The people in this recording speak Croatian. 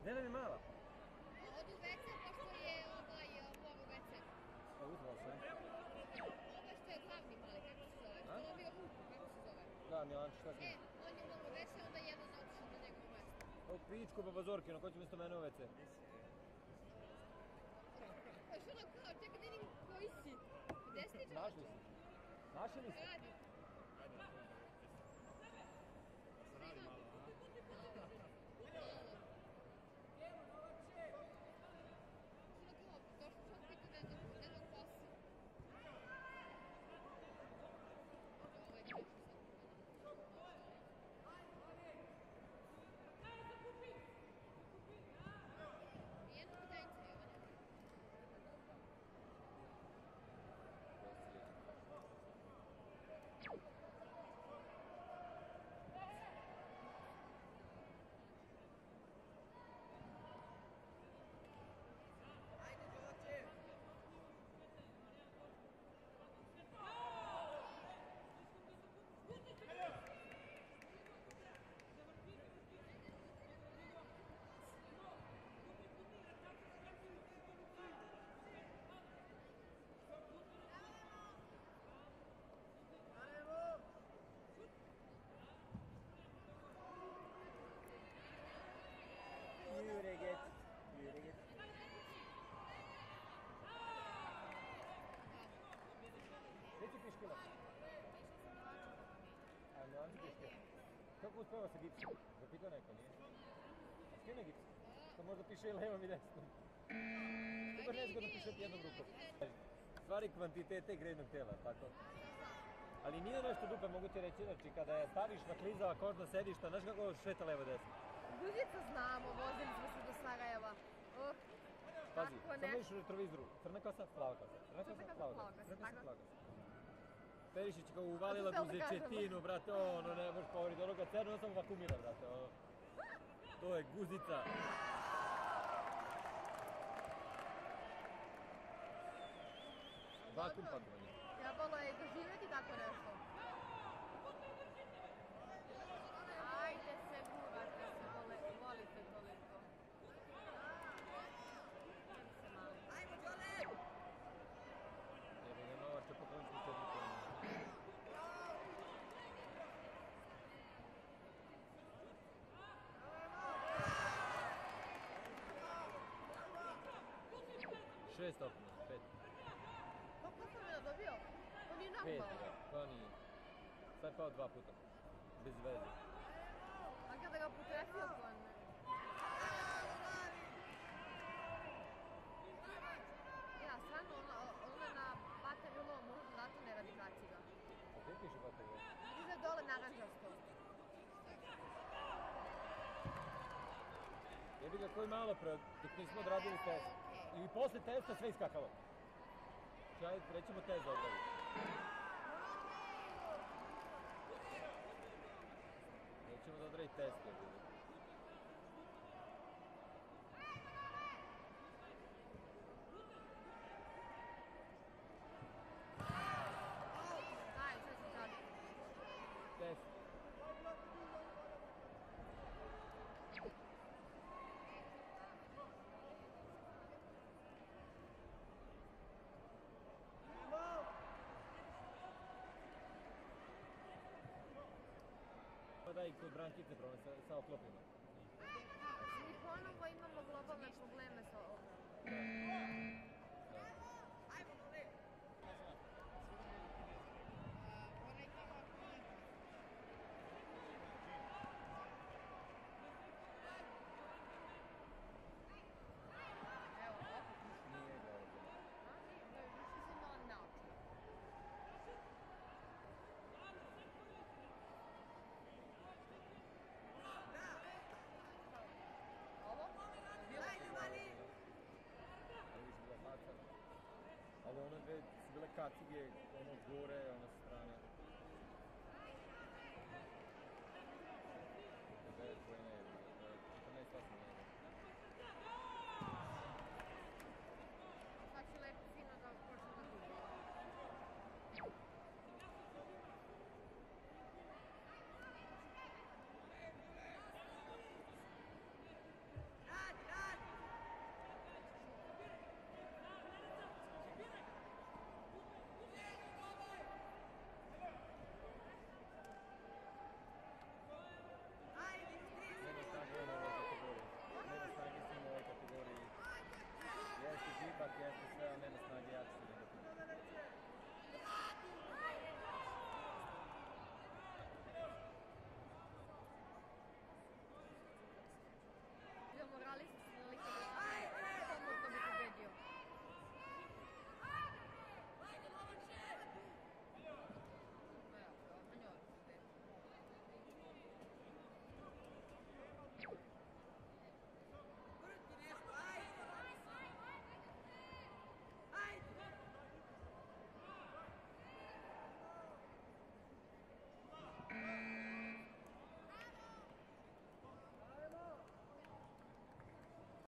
Gdje mi mala? Odu WC pošto je ovo WC. A uzvala se? Ovo što je glavni mali, kako se zove? Što je dobio ruku, kako se zove? Da, Milanči, šta s njim? On je u ovo WC, onda jedan otišao na njegovo mjesto. O, pičko, babazorkino, ko će mjesto mene u WC? Pa što ono kao, čekaj, ne vidim koji si. Gdje si ti čovječe? Našli si? Našli li si? Radi. Radi malo, a? Što kao, došli sam pitu ne znam ko si. Ovo je kako sam. Jedno pitanje, Jovane. Yürü git. Yürü git. Gdje će piškila? A Milanči piškila? Kako uspeva sa gipsom? Zapitao neko, nije? A skine gips? To možda piše i levom i desnom. Super nezgodno piše jednom rukom. Stvari kvantitete grednog tijela, tako? Ali nije nešto dupe, mogu ti reći, znači kada je staviš na klizava kožna sedišta, znaš kako šeta levo desno? Guzica znamo, vozili smo se do Sarajeva. Pazi, samo vidiš u retrovizoru, crna kosa, plava kosa, crna kosa, plava kosa, crna kosa, plava kosa. Perišić kao uvalila guzečetinu, brate, ono ne možeš povriti, ono kad crno, samo vakumira, brate, ono. To je guzica. Vakum pakovanje. Trebalo je doživjeti tako nešto. Ajde se, gurate se, volite toliko. Ajmo, Đole! Jebe ga Novač, će pokloniti 4 pojene. Šest opina, 5. Koliko sam je dobio? To nije 5, normalno. to nije. Sad pao 2 puta. Bez veze. A kada ga potrefio po ne? Ja, stvarno, ono je na bateriju lovo, možda zato ne radi kaciga. A gdje piše baterija? Vidiš da je dole naranđasto. Jebi ga koji malo pre, dok nismo odradili test. I posle testa sve iskakalo. Čaj, rećemo test da odradimo. Nećemo da odraditi test. Daj, sve se čadi. Test. Pa da i kod Brankice problem sa oklopima. Mi ponovo imamo globalne probleme sa ovom. Ajmo, dole! Evo, opet. Nije ga ovdje. Više se malo naučio. Ovo? Ajde, Mali! Ali su bila faca. Ali one dve su bile kacige, ono gore, ono